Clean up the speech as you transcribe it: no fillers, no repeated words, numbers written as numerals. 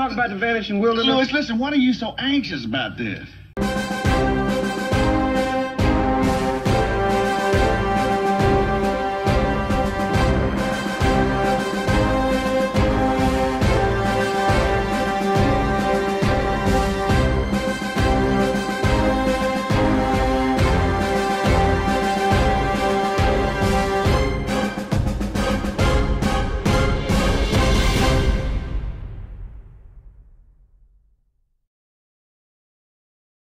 talk about the vanishing wilderness? Louis, listen, what are you so anxious about this?